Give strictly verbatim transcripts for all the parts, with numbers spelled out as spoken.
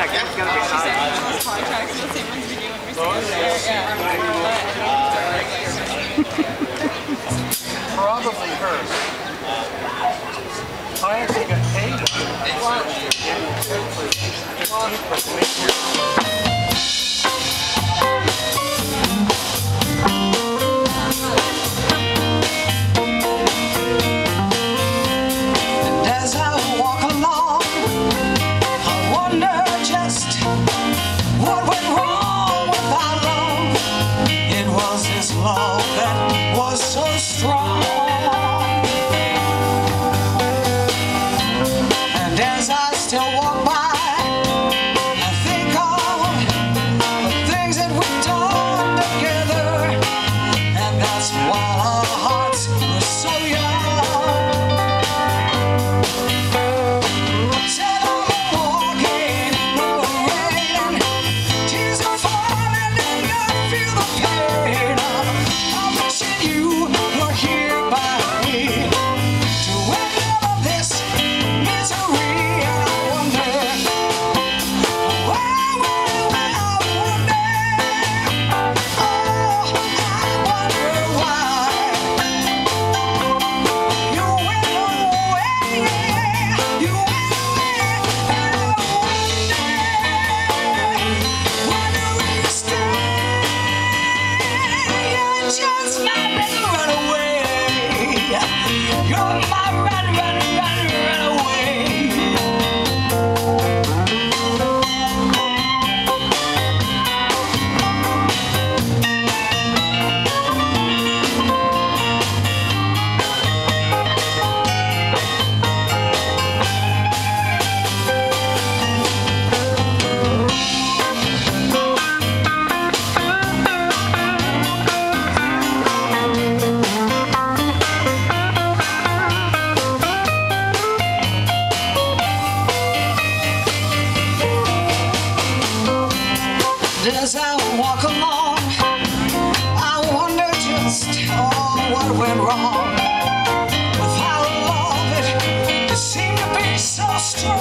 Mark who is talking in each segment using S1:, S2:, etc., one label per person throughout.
S1: I guess it's gonna be
S2: She said
S1: hot.
S2: those contracts are the same ones we do when we sing over there. Yeah.
S3: Probably her. I actually got paid.
S4: And as I walk along, I wonder just what went wrong with our love. It was this love that was so strong. And as I still walk by, I think of the things that we've done together. And that's why our hearts were so young. Said I'm walking in the rain, tears are falling and I feel the pain. I'm wishing you were here by me to end all of this misery. And I wonder, why, why, why, I wonder, oh, I wonder why you went away, you went away. And I wonder, wonder will you stay? You just might better run away. You're my run, run, run, run away. As I walk along, I wonder just oh, what went wrong with our love. It, it seemed to be so strong.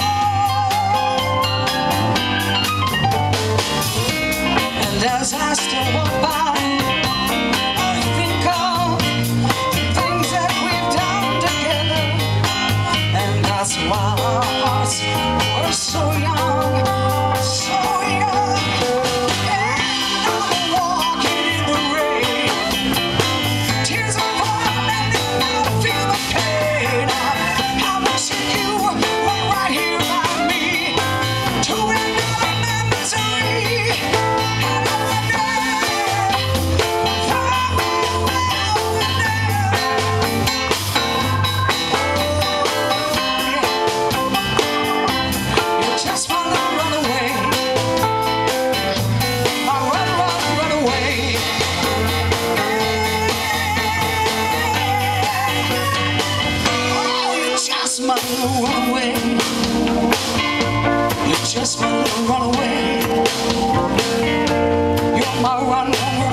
S4: And as I still walk by, I think of the things that we've done together. And that's why our hearts were so young, so young. Run away. You just wanna run away. You're my run, run,